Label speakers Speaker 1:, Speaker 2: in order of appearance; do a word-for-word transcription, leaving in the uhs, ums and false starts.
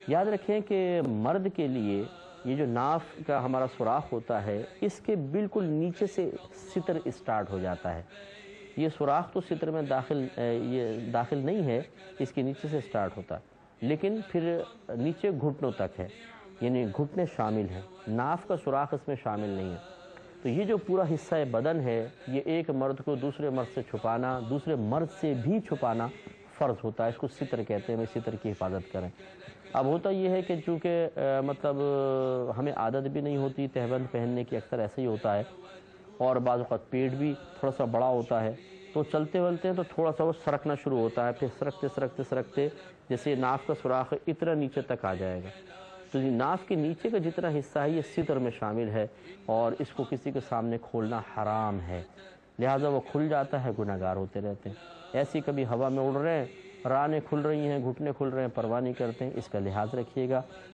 Speaker 1: یاد رکھیں کہ مرد کے لیے یہ جو ناف کا ہمارا سوراخ ہوتا ہے، اس کے بالکل نیچے سے ستر اسٹارٹ ہو جاتا ہے۔ یہ سوراخ تو ستر میں داخل یہ داخل نہیں ہے، اس کے نیچے سے اسٹارٹ ہوتا ہے، لیکن پھر نیچے گھٹنوں تک ہے، یعنی گھٹنے شامل ہیں، ناف کا سوراخ اس میں شامل نہیں ہے۔ تو یہ جو پورا حصہ بدن ہے، یہ ایک مرد کو دوسرے مرد سے چھپانا، دوسرے مرد سے بھی چھپانا فرض ہوتا ہے۔ اس کو ستر کہتے ہیں، میں ستر کی حفاظت کریں۔ اب ہوتا یہ ہے کہ چونکہ مطلب ہمیں عادت بھی نہیں ہوتی تہبند پہننے کی، اکثر ایسا ہی ہوتا ہے، اور بعض اوقات پیٹ بھی تھوڑا سا بڑا ہوتا ہے، تو چلتے ولتے ہیں تو تھوڑا سا وہ سرکنا شروع ہوتا ہے، پھر سرکتے سرکتے سرکتے جیسے ناف کا سوراخ اتنا نیچے تک آ جائے گا۔ تو یہ ناف کے نیچے کا جتنا حصہ ہے یہ ستر میں شامل ہے، اور اس کو کسی کے سامنے کھولنا حرام ہے، لہٰذا وہ کھل جاتا ہے، گناہ گار ہوتے رہتے ہیں۔ ایسی کبھی ہوا میں اڑ رہے ہیں، رانیں کھل رہی ہیں، گھٹنے کھل رہے ہیں، پرواہ نہیں کرتے ہیں، اس کا لحاظ رکھیے گا۔